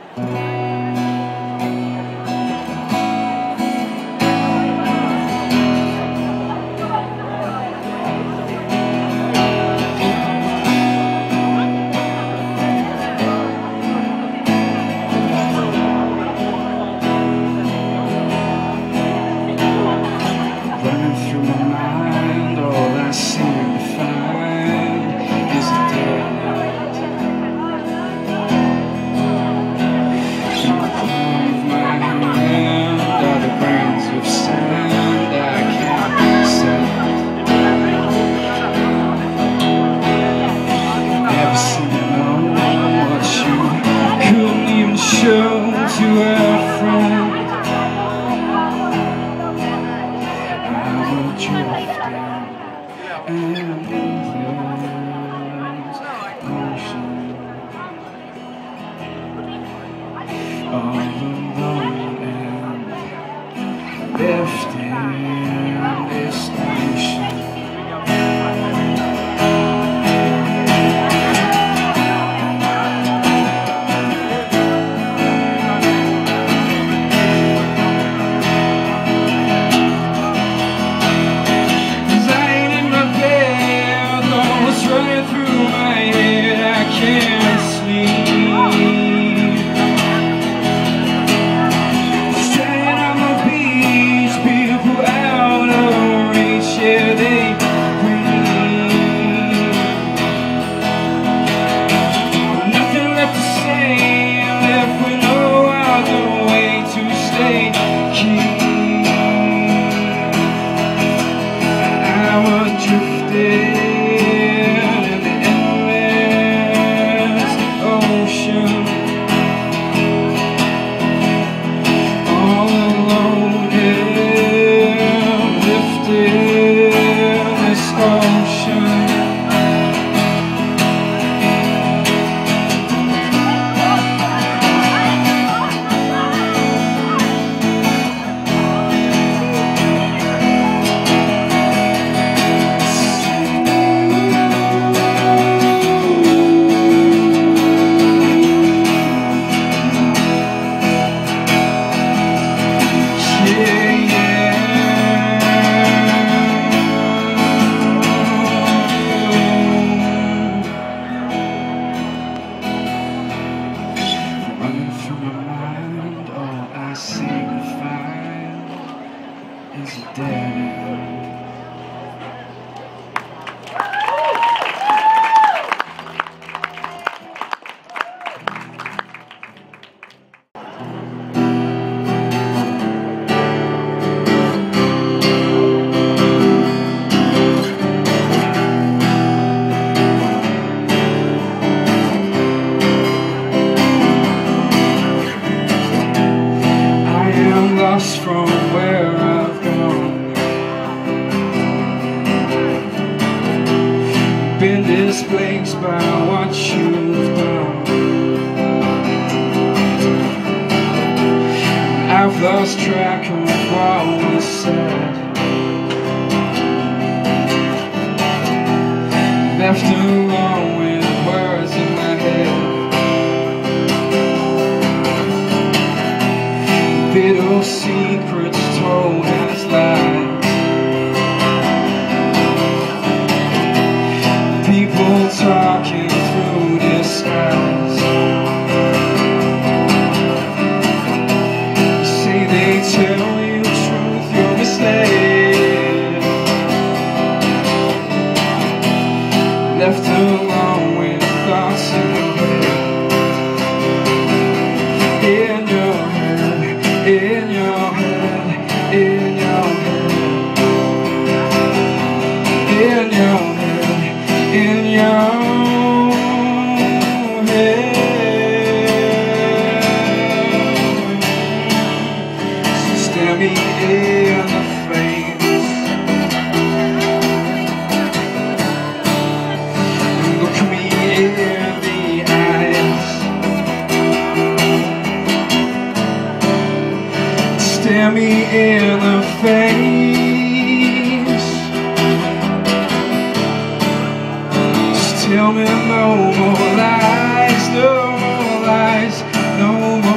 Tell me no more lies, no more lies, no more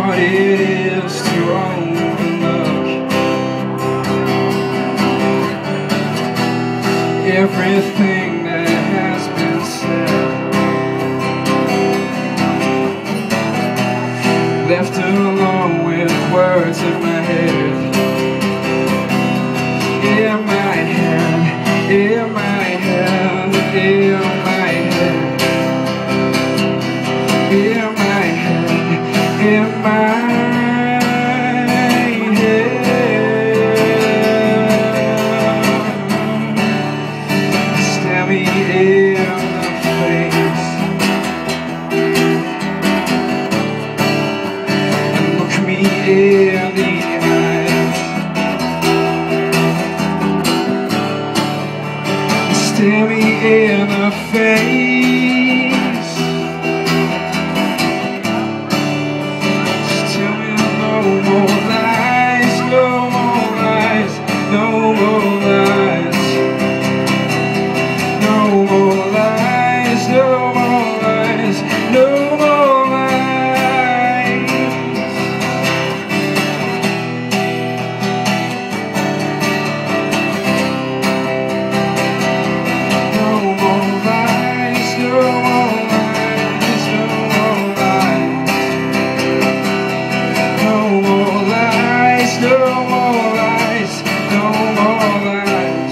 hard it is to overlook everything that has been said, left alone with words in my head. In my head, in my head, in my head, in my head, in my head. Stare me in the face and look me in the eyes. Stare me in the face. Just tell me no more lies, no more lies, no more lies, no more lies, no more lies, no more lies. No more lies, no more lies, no more lies. No more lies, no more lies, no more lies.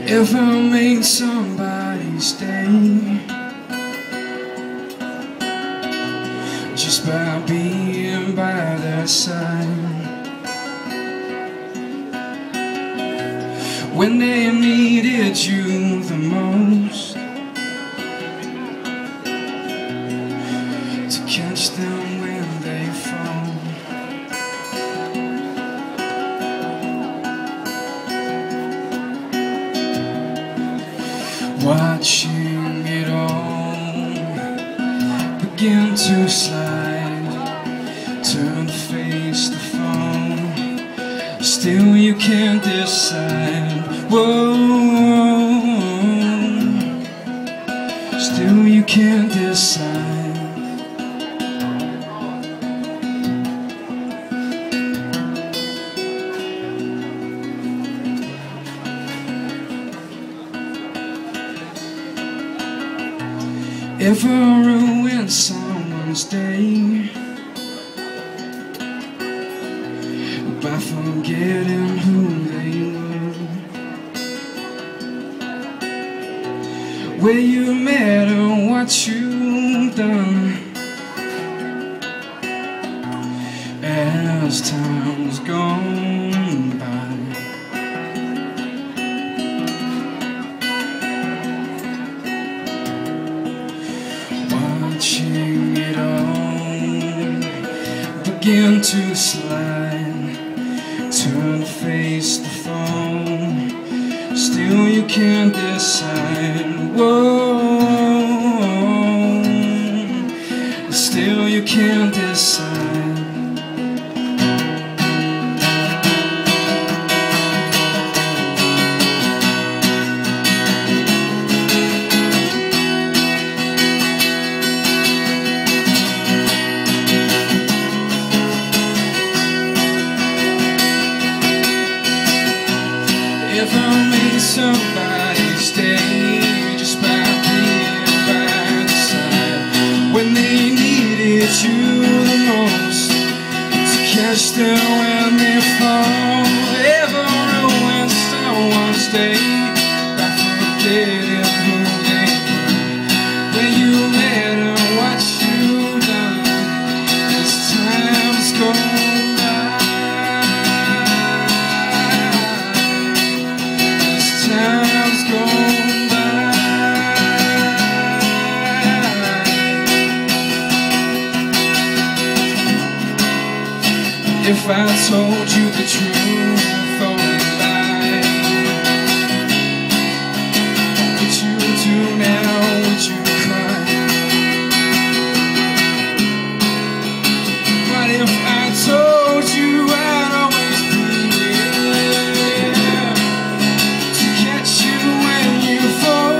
If I made somebody's day just by being by their side when they needed you the most, to catch them when they fall. Watching it all begin to slide, turn to face the phone, still you can't decide. Whoa, still you can't decide. If I ruin someone's day by forgetting who they were, where you met or what you've done, as time's gone by, watching it all begin to slide, turn to face the phone, still you can't decide. Whoa, still you can't decide. If I made somebody's day just by being by the side when they needed you the most, to catch them when they fall. Ever ruin someone's day by forgetting who they were, where you met and what you've done, as time's gone by. Time's gone by. If I told you the truth or a lie, would you do now? Would you cry? What if I told you I'd always be here to catch you when you fall?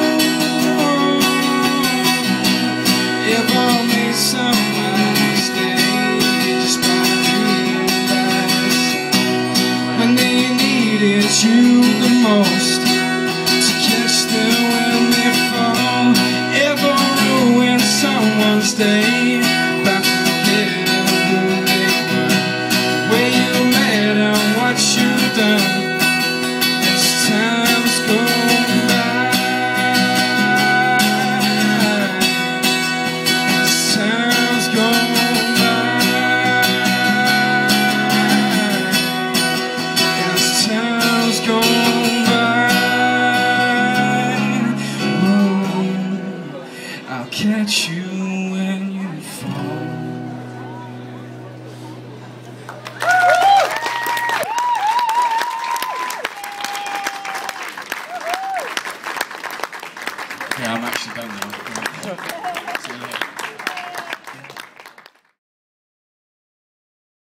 If I made somebody's day just by realizing when they needed you the most, to catch them when they fall. Ever ruin someone's day by forgetting who they were, where you met and what you've done, as time's gone by, as time's gone by, as time's gone by. Oh, I'll catch you when you fall. Yeah, I'm actually done now. See you later.